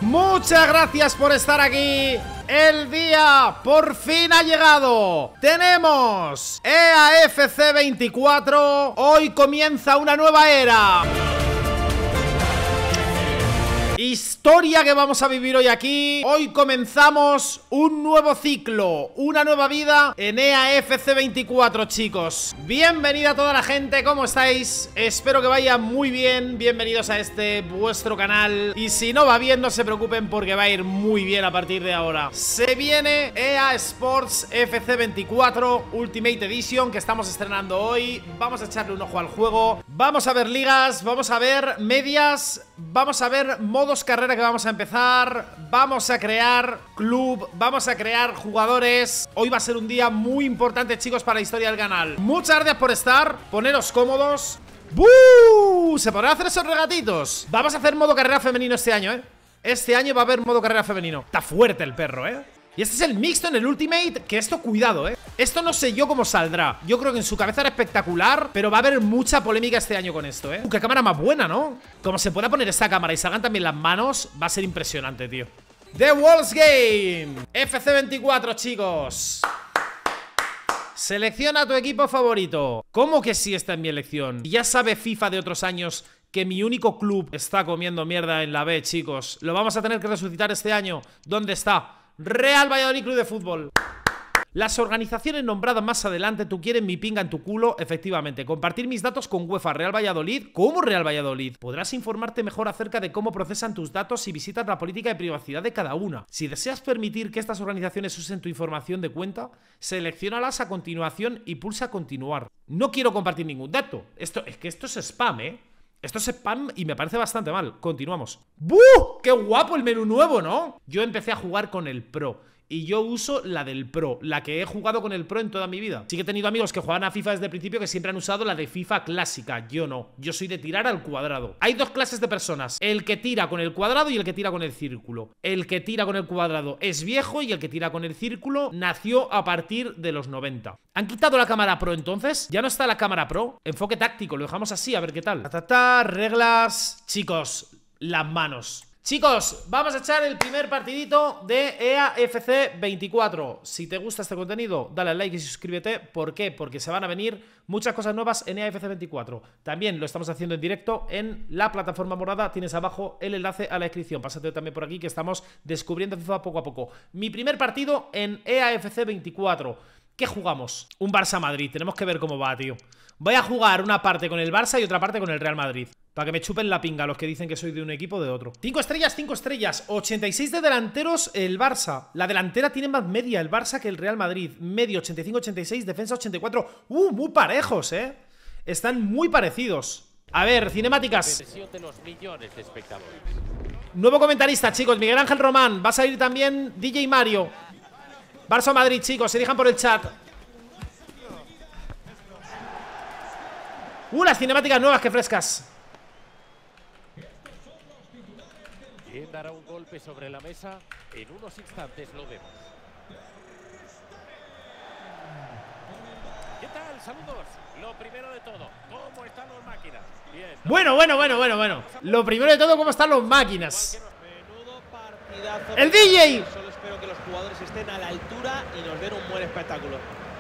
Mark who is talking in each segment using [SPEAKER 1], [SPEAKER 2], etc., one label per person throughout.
[SPEAKER 1] Muchas gracias por estar aquí. El día por fin ha llegado. Tenemos EAFC 24. Hoy comienza una nueva era. Historia que vamos a vivir hoy aquí. Hoy comenzamos un nuevo ciclo, una nueva vida en EAFC 24, chicos. Bienvenida a toda la gente, ¿cómo estáis? Espero que vaya muy bien. Bienvenidos a este vuestro canal. Y si no va bien, no se preocupen porque va a ir muy bien a partir de ahora. Se viene EA Sports FC 24 Ultimate Edition, que estamos estrenando hoy. Vamos a echarle un ojo al juego. Vamos a ver ligas, vamos a ver medias, vamos a ver modos carrera que vamos a empezar. Vamos a crear club, vamos a crear jugadores. Hoy va a ser un día muy importante, chicos, para la historia del canal. Muchas gracias por estar, poneros cómodos. ¡Buu! ¿Se podrán hacer esos regatitos? Vamos a hacer modo carrera femenino este año, Este año va a haber modo carrera femenino. Está fuerte el perro, Y este es el mixto en el Ultimate, que esto, cuidado, Esto no sé yo cómo saldrá. Yo creo que en su cabeza era espectacular, pero va a haber mucha polémica este año con esto, Qué cámara más buena, ¿no? Como se pueda poner esta cámara y salgan también las manos, va a ser impresionante, tío. The Walls Game FC24, chicos. Selecciona a tu equipo favorito. ¿Cómo que sí está en mi elección? Ya sabe FIFA de otros años que mi único club está comiendo mierda en la B, chicos. Lo vamos a tener que resucitar este año. ¿Dónde está? Real Valladolid Club de Fútbol. Las organizaciones nombradas más adelante, tú quieres mi pinga en tu culo, efectivamente. Compartir mis datos con UEFA. Real Valladolid. ¿Cómo Real Valladolid? Podrás informarte mejor acerca de cómo procesan tus datos si visitas la política de privacidad de cada una. Si deseas permitir que estas organizaciones usen tu información de cuenta, selecciónalas a continuación y pulsa continuar. No quiero compartir ningún dato. Esto es spam, Esto es spam y me parece bastante mal. Continuamos. ¡Buh! ¡Qué guapo el menú nuevo!, ¿no? Yo empecé a jugar con el Pro y yo uso la del Pro, la que he jugado con el Pro en toda mi vida. Sí que he tenido amigos que juegan a FIFA desde el principio que siempre han usado la de FIFA clásica. Yo no, yo soy de tirar al cuadrado. Hay dos clases de personas: el que tira con el cuadrado y el que tira con el círculo. El que tira con el cuadrado es viejo y el que tira con el círculo nació a partir de los 90. ¿Han quitado la cámara Pro entonces? ¿Ya no está la cámara Pro? Enfoque táctico, lo dejamos así, a ver qué tal. Reglas. Chicos, las manos. Chicos, vamos a echar el primer partidito de EAFC 24. Si te gusta este contenido, dale al like y suscríbete. ¿Por qué? Porque se van a venir muchas cosas nuevas en EAFC 24. También lo estamos haciendo en directo en la plataforma morada. Tienes abajo el enlace a la descripción. Pásate también por aquí que estamos descubriendo FIFA poco a poco. Mi primer partido en EAFC 24. ¿Qué jugamos? Un Barça-Madrid. Tenemos que ver cómo va, tío. Voy a jugar una parte con el Barça y otra parte con el Real Madrid, para que me chupen la pinga los que dicen que soy de un equipo o de otro. 5 estrellas, 5 estrellas. 86 de delanteros el Barça. La delantera tiene más media el Barça que el Real Madrid. Medio 85-86, defensa 84. Muy parejos, Están muy parecidos. A ver, cinemáticas. Nuevo comentarista, chicos, Miguel Ángel Román. Va a salir también DJ Mario. Barça o Madrid, chicos, se dejan por el chat. Las cinemáticas nuevas, que frescas.
[SPEAKER 2] ¿Quién dará un golpe sobre la mesa? En unos instantes lo vemos. ¿Qué tal? Saludos. Lo primero de todo, ¿cómo están las máquinas? Bien, ¿no?
[SPEAKER 1] Bueno. Lo primero de todo, ¿cómo están las máquinas?
[SPEAKER 3] Menudo partidazo.
[SPEAKER 1] ¡El DJ!
[SPEAKER 3] Solo espero que los jugadores estén a la altura y nos den un buen espectáculo.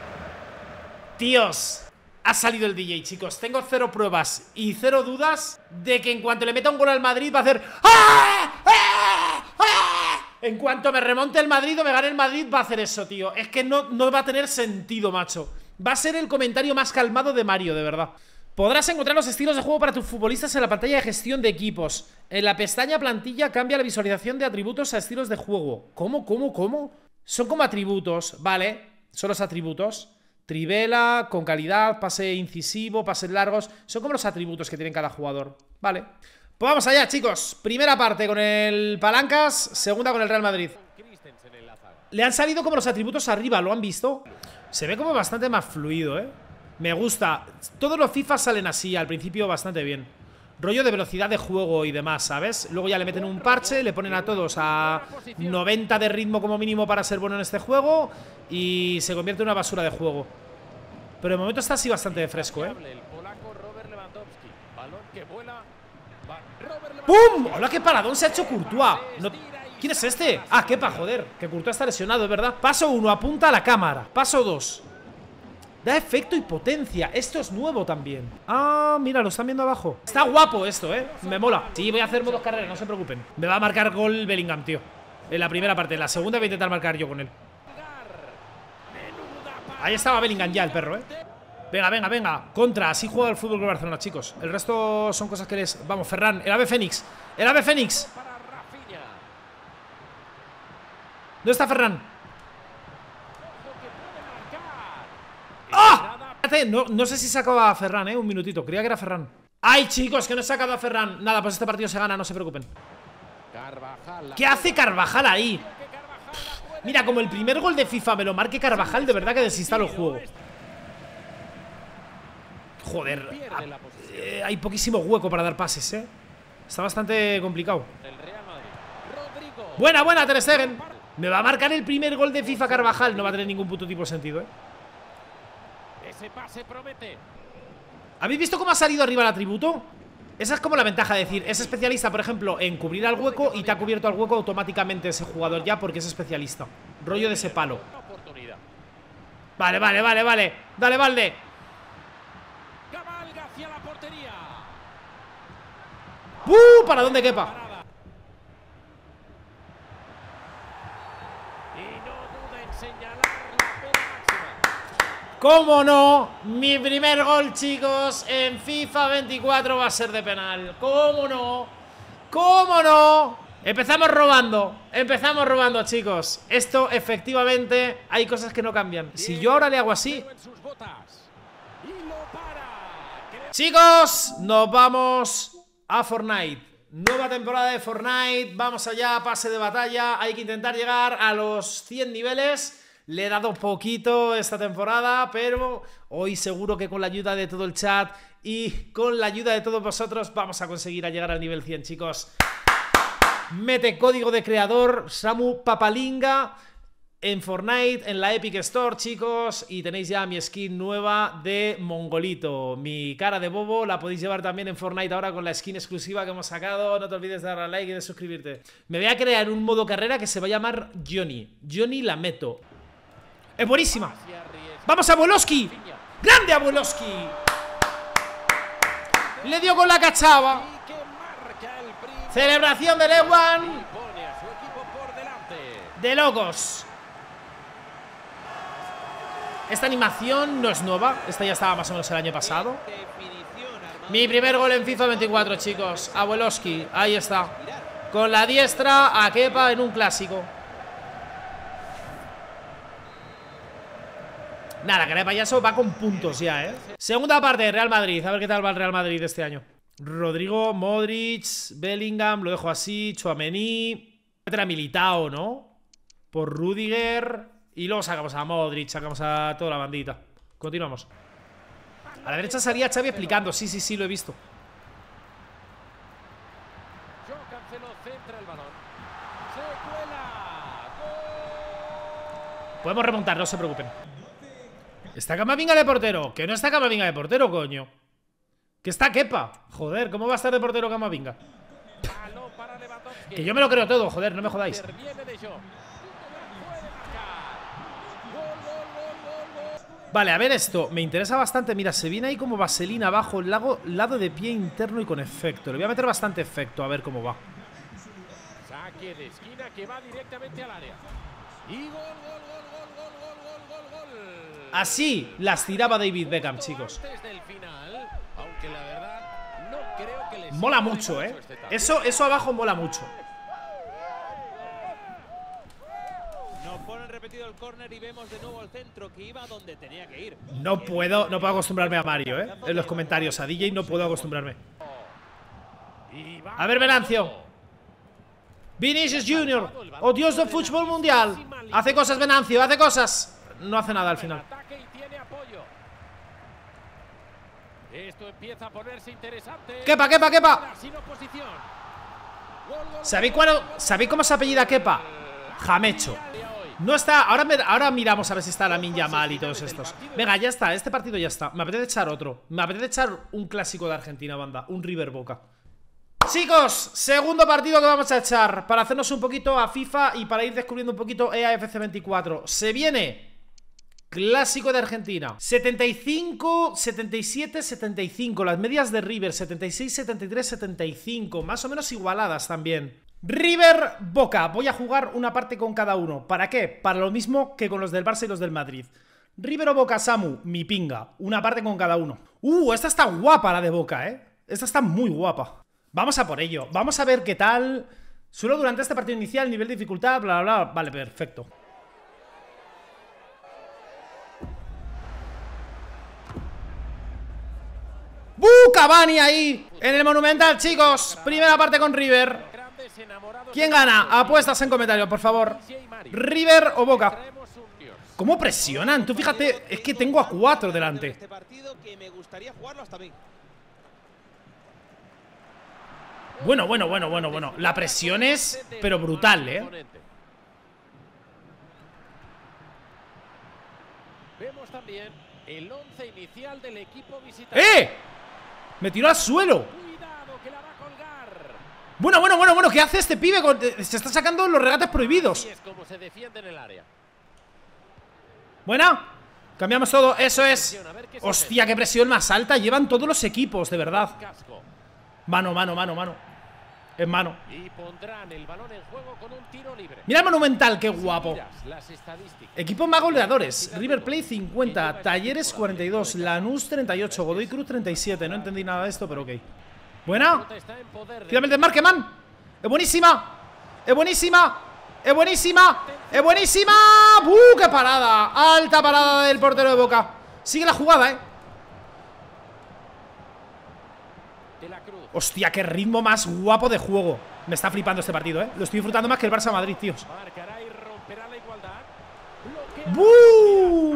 [SPEAKER 1] Tíos, ha salido el DJ, chicos. Tengo cero pruebas y cero dudas de que en cuanto le meta un gol al Madrid va a hacer ¡ah! ¡Ah! ¡Ah! En cuanto me remonte el Madrid o me gane el Madrid va a hacer eso, tío. Es que no va a tener sentido, macho. Va a ser el comentario más calmado de Mario, de verdad. Podrás encontrar los estilos de juego para tus futbolistas en la pantalla de gestión de equipos. En la pestaña plantilla cambia la visualización de atributos a estilos de juego. ¿Cómo? Son como atributos, vale. Son los atributos. Trivela, con calidad, pase incisivo, pases largos. Son como los atributos que tienen cada jugador. Vale. Pues vamos allá, chicos. Primera parte con el Palancas, segunda con el Real Madrid. Le han salido como los atributos arriba, ¿lo han visto? Se ve como bastante más fluido, Me gusta. Todos los FIFA salen así, al principio bastante bien. Rollo de velocidad de juego y demás, ¿sabes? Luego ya le meten un parche, le ponen a todos a 90 de ritmo como mínimo para ser bueno en este juego y se convierte en una basura de juego. Pero de momento está así bastante fresco,
[SPEAKER 2] El polaco Robert Lewandowski. Balón que vuela
[SPEAKER 1] ¡Pum! ¡Hola, qué paradón se ha hecho Courtois! No... ¿Quién es este? Ah, Kepa, joder. Que Courtois está lesionado, es verdad. Paso 1, apunta a la cámara. Paso 2. Da efecto y potencia. Esto es nuevo también. Ah, mira, lo están viendo abajo. Está guapo esto, me mola. Sí, voy a hacer modos carreras, no se preocupen. Me va a marcar gol Bellingham, tío. En la primera parte, en la segunda voy a intentar marcar yo con él. Ahí estaba Bellingham ya, el perro, Venga, venga, venga. Contra, así juega el Fútbol Club Barcelona, chicos. El resto son cosas que les... Vamos, Ferran, el ave Fénix. El ave Fénix. ¿Dónde está Ferran? ¡Ah! No sé si se acaba a Ferran, un minutito, creía que era Ferran. ¡Ay, chicos, que no se acaba a Ferran! Nada, pues este partido se gana, no se preocupen. ¿Qué hace Carvajal ahí? Mira, como el primer gol de FIFA me lo marque Carvajal, de verdad que desinstalo el juego. Joder, hay poquísimo hueco para dar pases, Está bastante complicado. Buena, buena, Ter Stegen. Me va a marcar el primer gol de FIFA Carvajal. No va a tener ningún puto tipo de sentido,
[SPEAKER 2] Ese pase promete.
[SPEAKER 1] ¿Habéis visto cómo ha salido arriba el atributo? Esa es como la ventaja de decir, es especialista, por ejemplo, en cubrir al hueco y te ha cubierto al hueco automáticamente ese jugador ya porque es especialista. Rollo de ese palo. Vale, vale, vale, vale. Dale, Valde.
[SPEAKER 2] Cabalga hacia la portería.
[SPEAKER 1] ¿Para dónde quepa? ¿Cómo no? Mi primer gol, chicos, en FIFA 24 va a ser de penal. ¿Cómo no? ¿Cómo no? Empezamos robando, chicos. Esto, efectivamente, hay cosas que no cambian. Si yo ahora le hago así... Chicos, nos vamos a Fortnite. Nueva temporada de Fortnite. Vamos allá, pase de batalla. Hay que intentar llegar a los 100 niveles. Le he dado poquito esta temporada, pero hoy seguro que con la ayuda de todo el chat y con la ayuda de todos vosotros vamos a conseguir llegar al nivel 100, chicos. Mete código de creador Samu Papalinga en Fortnite, en la Epic Store, chicos, y tenéis ya mi skin nueva de Mongolito. Mi cara de bobo la podéis llevar también en Fortnite ahora con la skin exclusiva que hemos sacado. No te olvides de darle a like y de suscribirte. Me voy a crear un modo carrera que se va a llamar Johnny. Johnny la meto. ¡Es buenísima! ¡Vamos a Abueloski! ¡Grande Abueloski! Le dio con la cachava. Celebración de Lewan. De locos. Esta animación no es nueva. Esta ya estaba más o menos el año pasado. Mi primer gol en FIFA 24, chicos. Abueloski, ahí está. Con la diestra a Kepa en un clásico. Nada, cara de payaso va con puntos ya, Segunda parte, Real Madrid. A ver qué tal va el Real Madrid este año. Rodrigo, Modric, Bellingham, lo dejo así. Tchouaméni. Meter a Militao, ¿no? Por Rudiger. Y luego sacamos a Modric, sacamos a toda la bandita. Continuamos. A la derecha salía Xavi explicando. Sí, sí, sí, lo he visto. Podemos remontar, no se preocupen. Está Camavinga de portero. Que no está Camavinga de portero, coño. Que está Kepa. Joder, ¿cómo va a estar de portero Camavinga? Que yo me lo creo todo, joder, no me jodáis. Vale, a ver esto. Me interesa bastante. Mira, se viene ahí como vaselina abajo. Lado de pie interno y con efecto. Le voy a meter bastante efecto, a ver cómo va.
[SPEAKER 2] Saque de esquina que va directamente al área. Y gol.
[SPEAKER 1] Así las tiraba David Beckham, chicos. Mola mucho, Eso abajo mola mucho.
[SPEAKER 3] Nos ponen repetido el córner y vemos de nuevo el centro que iba donde tenía que ir.
[SPEAKER 1] No puedo acostumbrarme a Mario, En los comentarios a DJ no puedo acostumbrarme. A ver, Venancio. Vinicius Junior. Oh, Dios del fútbol mundial. Hace cosas, Venancio, hace cosas. No hace nada al final.
[SPEAKER 2] Esto empieza a ponerse interesante.
[SPEAKER 1] Kepa. ¿Sabéis cómo se apellida Kepa? Jamecho. No está. Ahora miramos a ver si está Lamine Yamal y todos estos. Venga, ya está. Este partido ya está. Me apetece echar otro. Me apetece echar un clásico de Argentina, banda. Un River Boca. Chicos, segundo partido que vamos a echar para hacernos un poquito a FIFA y para ir descubriendo un poquito EAFC 24. Se viene clásico de Argentina. 75, 77, 75. Las medias de River, 76, 73, 75. Más o menos igualadas también. River, Boca. Voy a jugar una parte con cada uno. ¿Para qué? Para lo mismo que con los del Barça y los del Madrid. River o Boca, Samu, mi pinga. Una parte con cada uno. Esta está guapa la de Boca, Esta está muy guapa. Vamos a por ello. Vamos a ver qué tal. Solo durante este partido inicial, nivel de dificultad, bla, bla, bla. Vale, perfecto. Cavani ahí en el Monumental, chicos. Primera parte con River. ¿Quién gana? Apuestas en comentarios, por favor. River o Boca. ¿Cómo presionan? Tú fíjate, es que tengo a 4 delante. Bueno. La presión es, pero brutal,
[SPEAKER 2] Vemos también el 11 inicial del equipo visitante.
[SPEAKER 1] Me tiró al suelo.
[SPEAKER 2] Cuidado, que la va a colgar.
[SPEAKER 1] Bueno, ¿qué hace este pibe? Se está sacando los regates prohibidos.
[SPEAKER 2] Así es como se defiende en el área.
[SPEAKER 1] Buena. Cambiamos todo, eso es. Hostia, qué presión más alta llevan todos los equipos, de verdad. Mano. En mano.
[SPEAKER 2] Y pondrán el balón en juego con un tiro libre.
[SPEAKER 1] Mira el Monumental, qué guapo. Equipos más goleadores. River Plate 50, Talleres 42, Lanús 38, Godoy Cruz 37. No entendí nada de esto, pero ok. Buena. Tírame el desmarque, man. Es buenísima. Es buenísima. ¡Qué parada! Alta parada del portero de Boca. Sigue la jugada, Hostia, qué ritmo más guapo de juego. Me está flipando este partido, Lo estoy disfrutando más que el Barça Madrid, tíos. ¡Buu!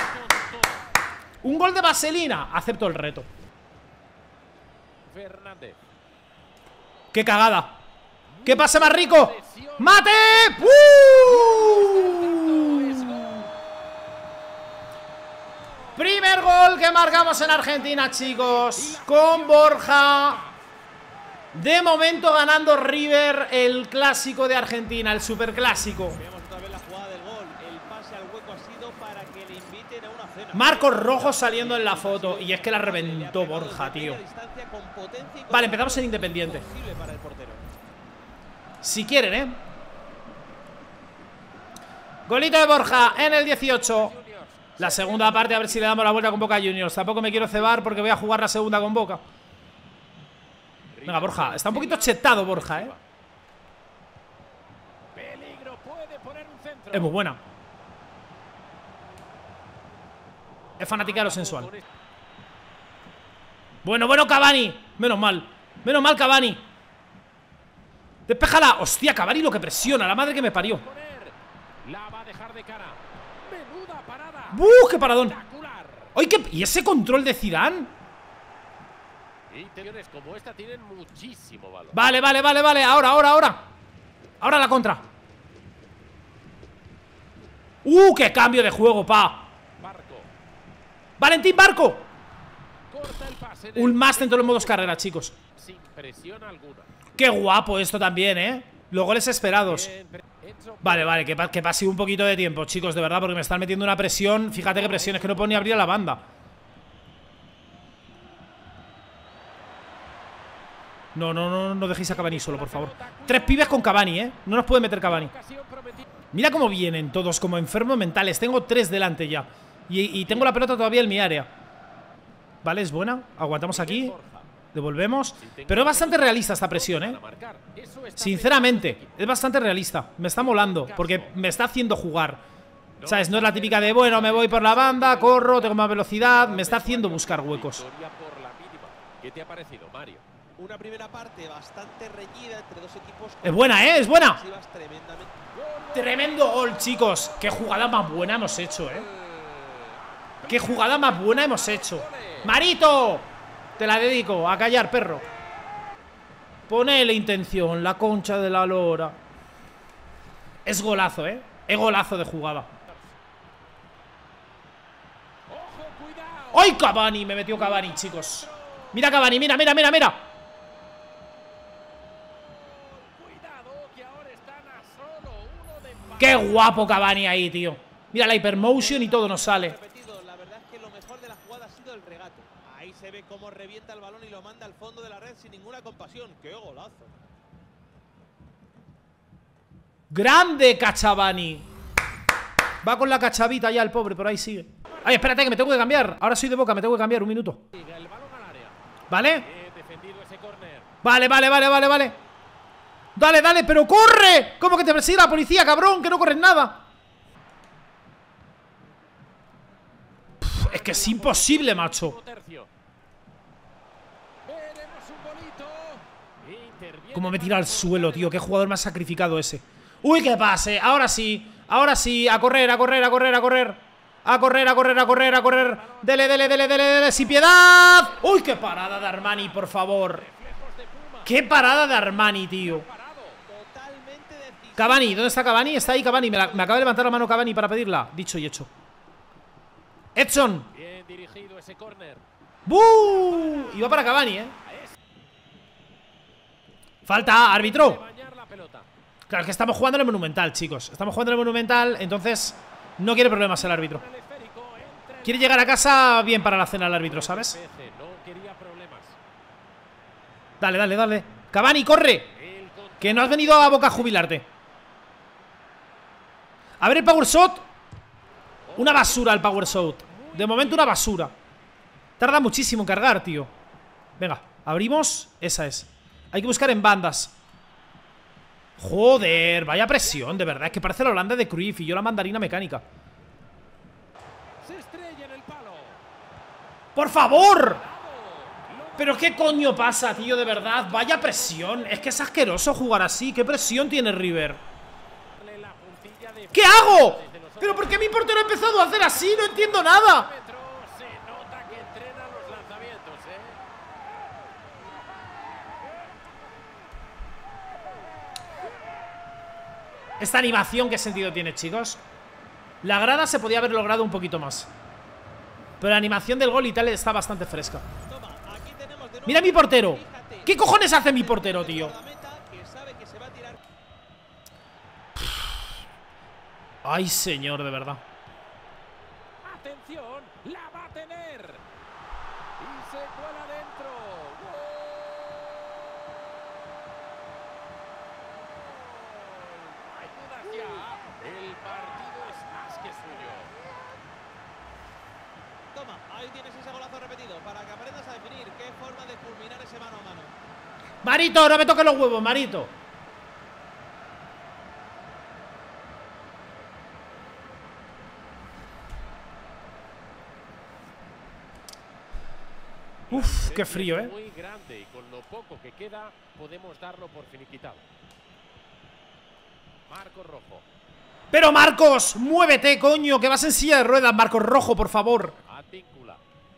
[SPEAKER 1] Un gol de vaselina. Acepto el reto. ¡Qué cagada! ¡Qué pase más rico! ¡Mate! Primer gol que marcamos en Argentina, chicos. Con Borja. De momento ganando River el clásico de Argentina, el superclásico. Marcos rojos saliendo en la foto. Y es que la reventó Borja, tío. Vale, empezamos en Independiente. Si quieren, Golito de Borja en el 18. La segunda parte, a ver si le damos la vuelta con Boca Juniors. Tampoco me quiero cebar porque voy a jugar la segunda con Boca. Venga, Borja. Está un poquito chetado, Borja, Es muy buena. Es fanática de lo sensual. Bueno, Cavani. Menos mal, Cavani. Despéjala. Hostia, Cavani lo que presiona. La madre que me parió.
[SPEAKER 2] La va a dejar de cara. Menuda parada.
[SPEAKER 1] ¡Qué paradón! ¡Ay, qué! ¿Y ese control de Zidane?
[SPEAKER 2] Intenciones como esta tienen muchísimo valor.
[SPEAKER 1] Vale. Ahora la contra. ¡Qué cambio de juego, pa!
[SPEAKER 2] Barco.
[SPEAKER 1] ¡Valentín Barco!
[SPEAKER 2] Corta el pase.
[SPEAKER 1] Un más en todos los modos carrera, chicos.
[SPEAKER 2] Sin presión alguna.
[SPEAKER 1] ¡Qué guapo esto también, Los goles esperados. Vale, que pase un poquito de tiempo, chicos, de verdad, porque me están metiendo una presión. Fíjate qué presión, es que no puedo ni abrir a la banda. No dejéis a Cavani solo, por favor. 3 pibes con Cavani, No nos puede meter Cavani. Mira cómo vienen todos, como enfermos mentales. Tengo 3 delante ya. Y tengo la pelota todavía en mi área. Vale, es buena. Aguantamos aquí. Devolvemos. Pero es bastante realista esta presión, Sinceramente, es bastante realista. Me está molando, porque me está haciendo jugar. ¿Sabes? No es la típica de, bueno, me voy por la banda, corro, tengo más velocidad. Me está haciendo buscar huecos.
[SPEAKER 2] ¿Qué te ha parecido, Mario?
[SPEAKER 3] Una primera parte bastante reñida entre dos equipos.
[SPEAKER 1] Es buena, es buena. Tremendo gol, chicos. Qué jugada más buena hemos hecho, Qué jugada más buena hemos hecho. Marito, te la dedico. A callar, perro. Ponele intención, la concha de la lora. Es golazo, Es golazo de jugada. ¡Ay, Cavani! Me metió Cavani, chicos. Mira Cavani, mira. Qué guapo Cavani ahí, tío. Mira la hypermotion y todo nos sale.
[SPEAKER 3] La verdad es que lo mejor de la jugada ha sido el regate. Ahí se ve cómo revienta el balón y lo manda al fondo de la red sin ninguna compasión. ¡Qué golazo!
[SPEAKER 1] Grande Cachavani. Va con la cachavita ya el pobre, pero ahí sigue. Ay, espérate que me tengo que cambiar. Ahora soy de Boca, me tengo que cambiar, un minuto. ¿Vale? Vale. Dale, pero corre. ¿Cómo que te persigue la policía, cabrón? Que no corres nada. Es que es imposible, macho. Cómo me tira al suelo, tío. Qué jugador más sacrificado ese. Uy, qué pase. Ahora sí. A correr. A correr. Dele. Sin piedad. Uy, qué parada de Armani, por favor. Qué parada de Armani, tío. Cavani, ¿dónde está Cavani? Está ahí Cavani. Me acaba de levantar la mano Cavani para pedirla. Dicho y hecho. Edson.
[SPEAKER 2] Bien dirigido ese córner.
[SPEAKER 1] ¡Buu! Y va para Cavani, Falta, árbitro. Claro, es que estamos jugando en el Monumental, chicos. Estamos jugando en el Monumental, entonces no quiere problemas el árbitro. Quiere llegar a casa bien para la cena el árbitro, ¿sabes? Dale. Cavani, corre. Que no has venido a Boca a jubilarte. A ver el power shot. Una basura el power shot. De momento una basura. Tarda muchísimo en cargar, tío. Venga, abrimos. Esa es. Hay que buscar en bandas. Joder, vaya presión, de verdad. Es que parece la Holanda de Cruyff y yo la mandarina mecánica. ¡Por favor! ¿Pero qué coño pasa, tío? De verdad, vaya presión. Es que es asqueroso jugar así. ¿Qué presión tiene River? ¿Qué hago? ¿Pero por qué mi portero ha empezado a hacer así? No entiendo nada. Esta animación, ¿qué sentido tiene, chicos? La grada se podía haber logrado un poquito más, pero la animación del gol y tal está bastante fresca. Mira mi portero. ¿Qué cojones hace mi portero, tío? Ay, señor, de verdad.
[SPEAKER 2] Atención, la va a tener. Y se cuela dentro. Ayuda ya. El partido es más que suyo.
[SPEAKER 3] Toma, ahí tienes ese golazo repetido para que aprendas a definir qué forma de culminar ese mano a mano.
[SPEAKER 1] Marito, no me toques los huevos, Marito. Uf, qué frío,
[SPEAKER 2] Muy grande y con lo poco que queda podemos darlo por finiquitado. Marcos Rojo.
[SPEAKER 1] Pero Marcos, muévete, coño, que vas en silla de ruedas, Marcos Rojo, por favor.
[SPEAKER 2] Advíncula.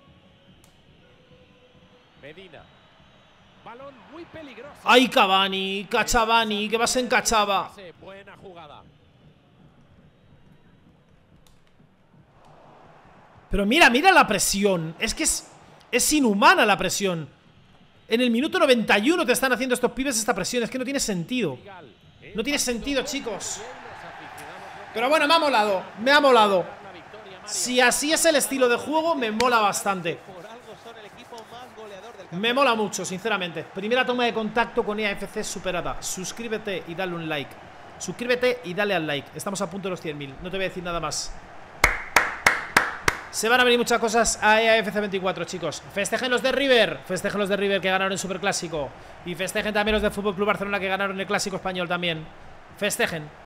[SPEAKER 2] Medina. Balón muy peligroso.
[SPEAKER 1] Ay, Cavani, Cachavani, que vas en Cachava.
[SPEAKER 2] Buena jugada.
[SPEAKER 1] Pero mira la presión. Es que es inhumana la presión. En el minuto 91 te están haciendo estos pibes esta presión. Es que no tiene sentido. No tiene sentido, chicos. Pero bueno, me ha molado. Si así es el estilo de juego, me mola bastante. Me mola mucho, sinceramente. Primera toma de contacto con EAFC superada. Suscríbete y dale un like. Suscríbete y dale al like. Estamos a punto de los 100.000. No te voy a decir nada más. Se van a venir muchas cosas a EAFC 24, chicos. Festejen los de River. Festejen los de River que ganaron el Superclásico. Y festejen también los de Fútbol Club Barcelona que ganaron el Clásico Español también. Festejen.